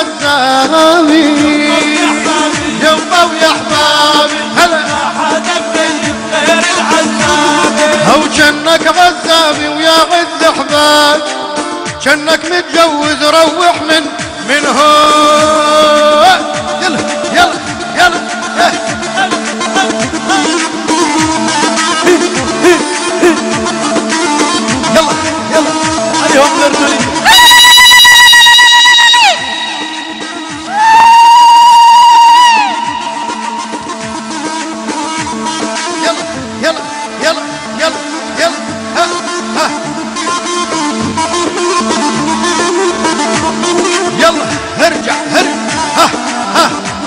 غزابي يما ويا احبابي هلا غير العذابي او جنك غزابي ويا غز احباب جنك متجوز روح من هون يلا يلا يلا يلا يلا عليهم الاردني يلا يلا يلا يلا يلا ها ها يلا ارجع ها ها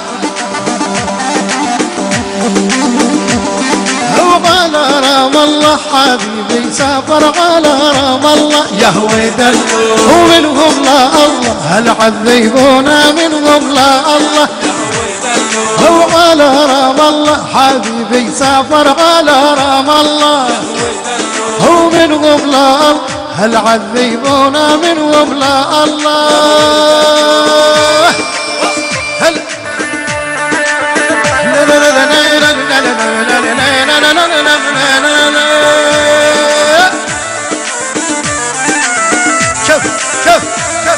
هو على رام الله حبيبي سافر على رام الله يهوي دل ومنهم لا الله هل عذبونا منهم لا الله هو على رام الله حبيبي سافر على رام الله هو منهم لا الله هل عذبونا منهم لا الله هل شوف شوف شوف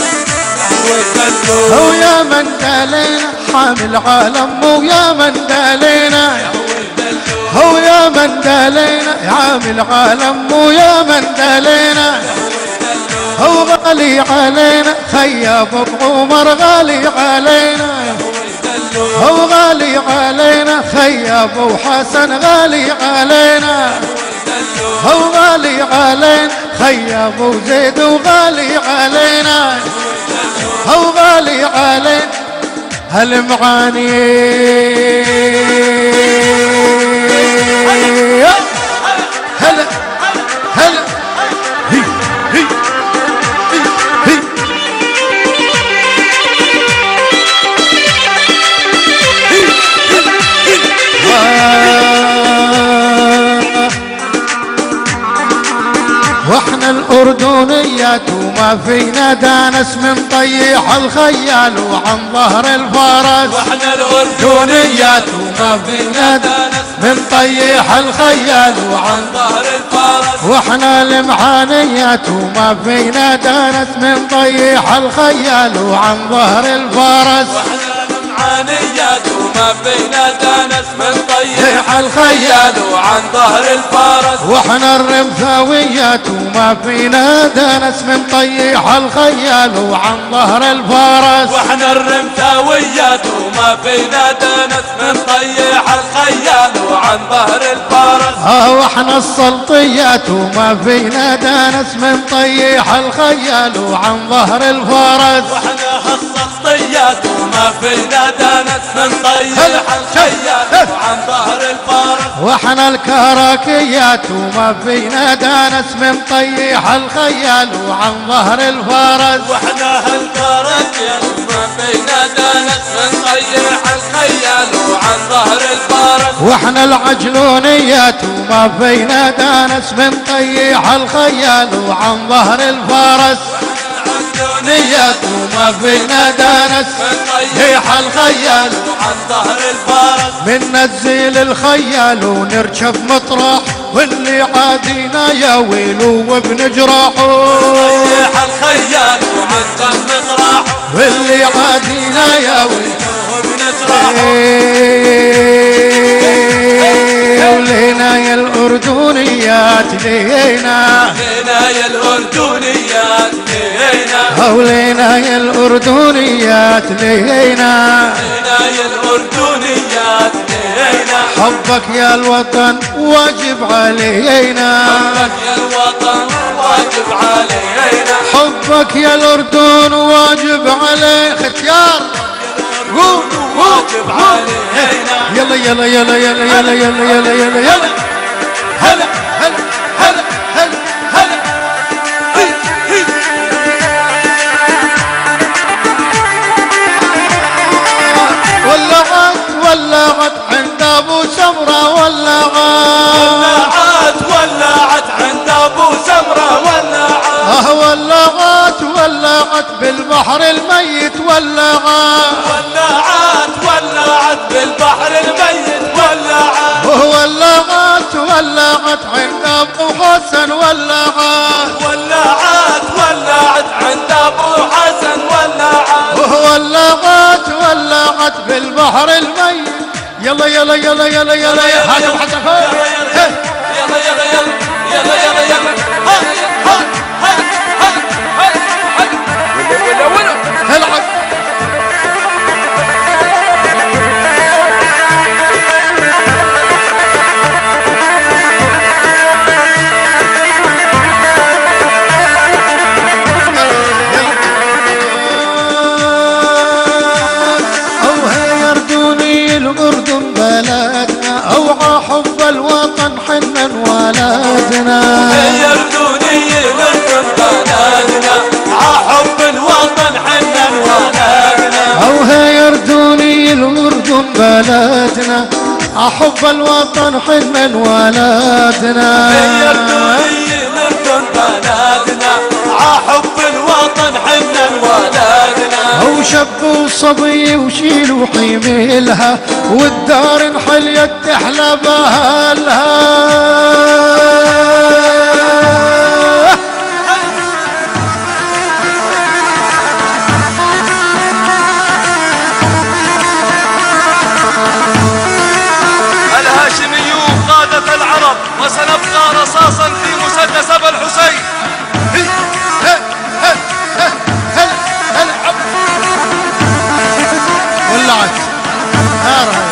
هو يا من دالينا حامل عالم ويا من دالينا هو يا من دالينا عامل عالم ويا من دالينا هو غالي علينا خياب ابو عمر غالي علينا هو غالي علينا خياب وحسن غالي علينا هو غالي علينا خياب وزيد وغالي علينا هو غالي علينا هالمعاني هلا هلا هي هي هي واحنا الاردنيات وما فينا دانس من طيح الخيال وعن ظهر الفرس واحنا الاردنيات وما فينا دانس من طيح الخيال وعن ظهر الفرس واحنا المعانيات وما فينا دانس من طيح الخيال وعن ظهر الفرس واحنا المعانيات وما فينا دانس من طيح الخيال وعن ظهر الفرس واحنا الرمثاويات وما فينا دانس من طيح الخيال وعن ظهر الفرس واحنا الرمثاويات وما فينا دانس من طيح الخيال وعن ظهر الفرس واحنا السلطيات وما فينا دانس من طيح الخيال وعن ظهر الفرس واحنا السلطيات وما فينا دانس من طيح الخيال وعن ظهر الفرس واحنا الكراكيات وما فينا دانس من طيح الخيال وعن ظهر الفرس واحنا هالكراكيات وما فينا دانس من طيح الخيال وعن ظهر الفرس واحنا العجلونيات وما فينا دانس من طيح الخيال وعن ظهر الفرس العجلونيات وما فينا دانس من طيح الخيال وعن ظهر الفرس من نزيل الخيال ونركب مطرح واللي عادينا يا ويلو وبنجرحه طيح الخيال وعن ظهر مطرح واللي عادينا يا ويلو وبنجرحه ولينا يا الأردنيات لينا لينا يا الأردنيات لينا ولينا يا الأردنيات لينا لينا يا الأردنيات لينا حبك يا الوطن واجب علينا حبك يا الوطن واجب علينا حبك يا الأردن واجب علينا ختيار قول واجب علينا يلا يلا يلا يلا يلا يلا يلا يلا يلا هلا هلا هلا هلا هلا هي هي ولعت عند ابو سمره ولعت عند ابو سمره ولعت ولعت بالبحر بالبحر الميت ولعت ولعت بالبحر الميت ولعت ولعت عند ابو حسن ولعت عند ابو حسن ولعت بالبحر الميت. يلا يلا يلا يلا يلا يا حاكم حسن يلا يلا يلا يلا يلا العب. الأردن بلدنا أوعى حب الوطن حنا ولدنا. يا أردني الأردن بلدنا حب الوطن حنا ولدنا. أوها يا أردني الأردن بلدنا أحب الوطن حنا ولدنا. يا أردني الأردن بلدنا حب الوطن حنا ولدنا. أو شب وصبي وشيلوا حميلها والدار انحليت تحلى بأهلها. الهاشميون قادة العرب وسنبقى رصاصا في مسدس أبا الحسين. ولعت نارها.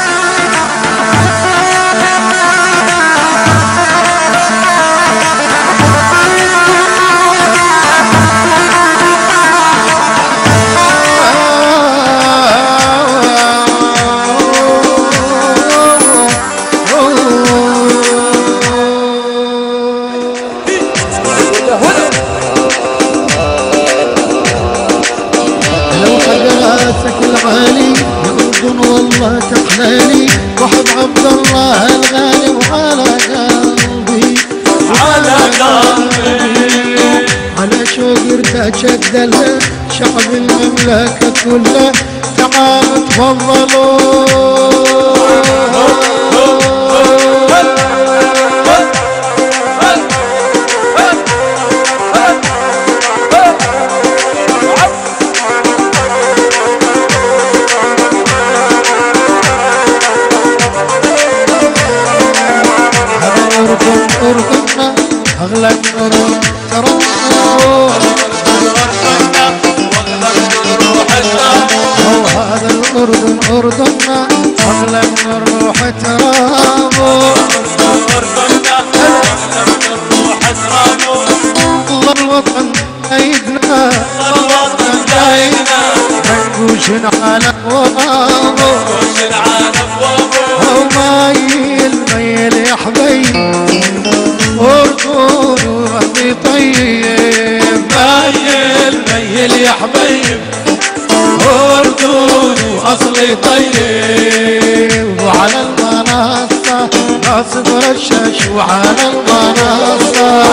والله تحلالي وحب عبد الله الغالي وعلى قلبي على شوق ارتجت دله شعب المملكة كلها. تعالوا تفضلوا أردننا أغلى الأردن هذا الأردن أردننا أغلى الروح ترابه. الله الوطن أيدنا منقوش على أبوابه. مايل يا حبيب أردن وأهلي طيب. مايل يا حبيب أردن وأصلي طيب. وعلى المنصة ناصب رشاش وعلى المنصة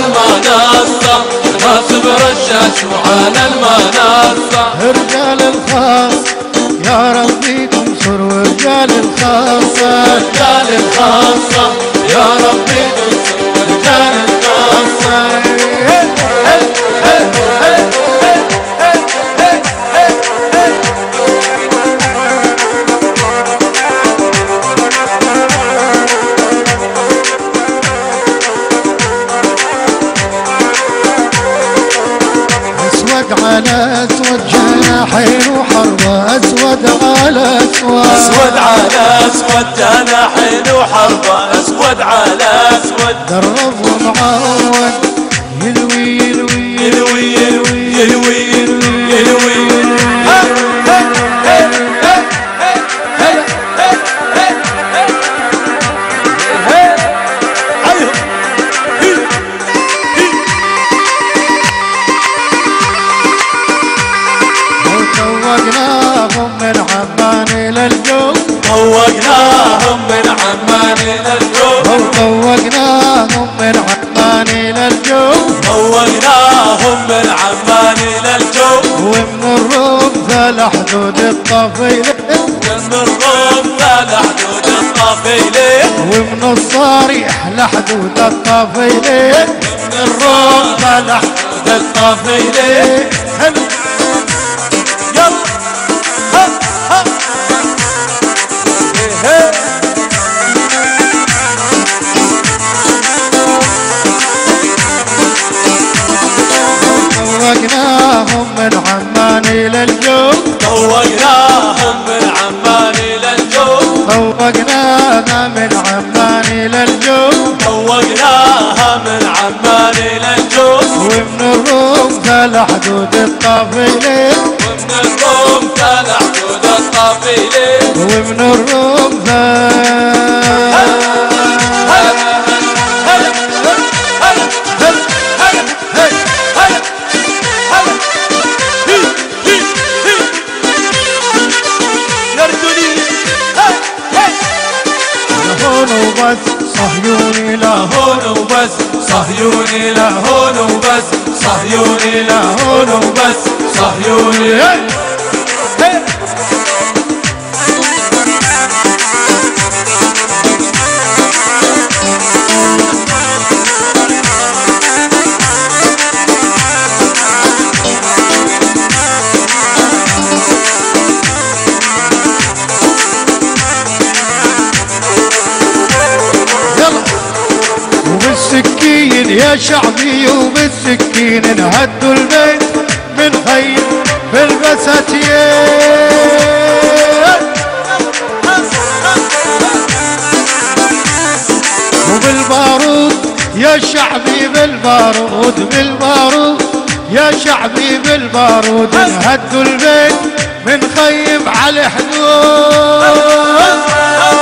ناصب رشاش وعلى المنصة. رجال الخاص يا ربي تنصر ورجال الخاصة يا ربي تنصر ورجال الخاصة. أسود على أسود جناحين وحربة. أسود على أسود جناحين وحربة. أسود على أسود درب ومعود يلوي يلوي يلوي يلوي يلوي يلوي. طوقناهم من عمان إلى الجوف. طوقناهم من عمان إلى الجوف. طوقناهم من عمان إلى الجوف. طوقناهم من عمان إلى الجوف. الرمثة لحدود الطفيلين ومن الرمثة لحدود الطفيلين ومن الصريح لحدود الطفيلين ومن الرمثة لحدود الطفيلين يلا ها ها طوقناهم من عمان إلى الجوف طوقناهم من عمان إلى الجوف طوقناها من عمان إلى الجوف طوقناها من عمان إلى الجوف ومن الرمثة لحدود الطفيلين ومن الرمثة لحدود الطفيلين ومن الرمثة وبس صهيوني لهون وبس صهيوني لهون وبس صهيوني لهون وبس صهيوني وبالسكين يا شعبي وبالسكين انهدوا البيت من خيم بالبساتين وبالبارود يا شعبي بالبارود بالبارود يا شعبي بالبارود انهدوا البيت من خيم على حدود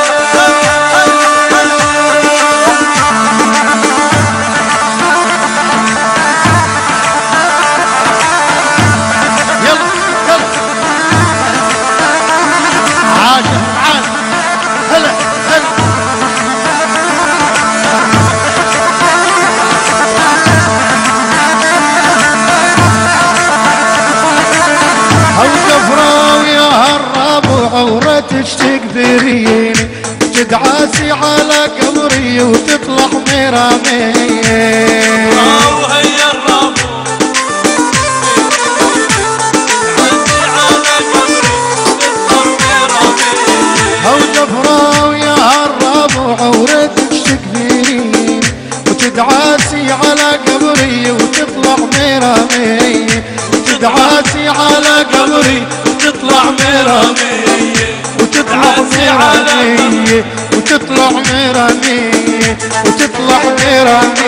تكبريني تدعاسي على قبري وتطلع مرامية وهي الرب تدعاسي على قبري وتطلع مرامية او جفراوي يا هالرب وعورتك تكبريني وتدعاسي على قبري وتطلع مرامية تدعاسي على قبري وتطلع مرامية وتطلع مرامية وتطلع مرامية وتطلع مرامية